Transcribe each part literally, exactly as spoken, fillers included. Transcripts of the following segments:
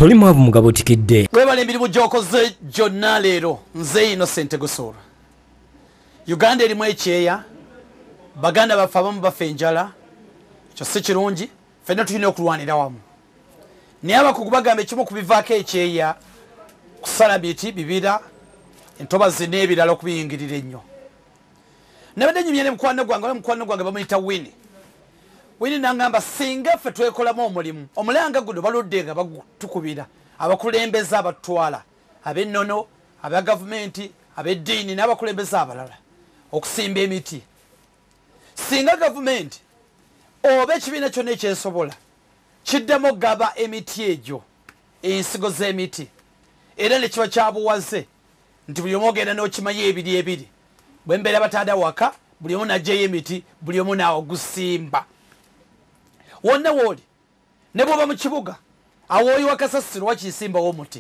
toli mwavu mugabo tikidde webale emirimu gyokoze gyonna leero nze Innocent Gusura. Uganda erimu ekyeya, baganda baffe abamu bafa enjala, ekyo si kirungi, ffenna tulina okulwanira wamu. Naye abakugu bagamba ekimu ku bivaako ekyeya kusala miti, bibira, entobazi n'ebirala okubiyingirira ennyo. Nabadde nyumya ne mukwano gwange, oba mukwano gwange bamuyita Winnie. Winnie n'angamba singa ffe twekolamu omulimu, omulanga guno baludde nga batukubira, abakulembeze abatwala, ab'ennono, aba gavumenti, ab'eddiini n'abakulembeze abalala okusimba emiti. Singa gavumenti oba ekibiina kyonna ekyensobola kiddamu gaba emiti egyo, ensigo z'emiti, era ne kiba kyabuwaze nti buli omu ogenda n'okimayo ebiri ebiri, bwe mbeera bataada waka buli omu n'aggyeyo emiti, buli omu n'agusimba. Wonna wooli ne bw'oba mu kibuga awooyi wa kasasiro wakisimbawo omuti.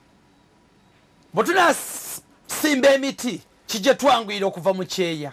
Bwe tunasimba emiti kijja twanguyira okuva mu kyeya,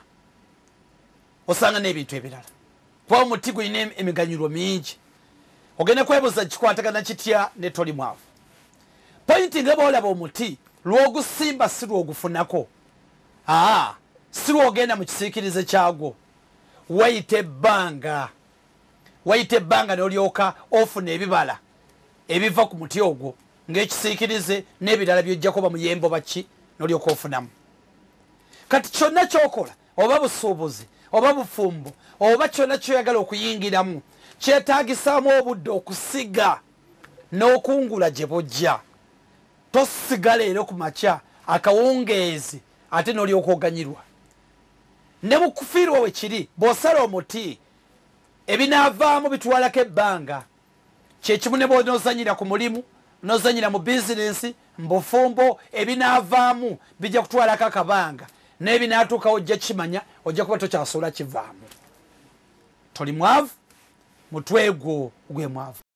osanga n'ebintu ebirala kuba omuti gulina emiganyulo mingi. Ogenda kwebuuza kikwatagana kitya ne toli mwavu. Pointi nga bw'olaba omuti lw'ogusimba si lw'ogufunako, aa si lw'ogenda mu kisiikirize kyagwo, wayita ebbanga wayita ebbanga n'olyoka ofuna ebibala ebiva ku muti ogwo ng'ekisiikirize n'ebirala by'ojja kuba muyembo baki n'olyoka ofunamu. Kati kyonna ky'okola, oba busuubuzi oba bufumbo oba kyonna ky'oyagala okuyingiramu, kyetaagisaamu obudde okusiga n'okungula gye bojja. Tosiga leero ku makya akawungeezi ate n'olyoka oganyirwa. Ne mu kufiirwa we kiri, bw'osala omuti ebinaavaamu bitwalako ebbanga. Kyekimu ne bw'onoozanyira ku mulimu, n'ozanyira mu bizinensi, mu bufumbo, ebinaavaamu bijja kutwalako akabanga, n'ebinaatuukawo ojja kimanya, ojja kuba tokyasoola kivaamu. Toli mwavu, mutwe gwo gwe mwavu.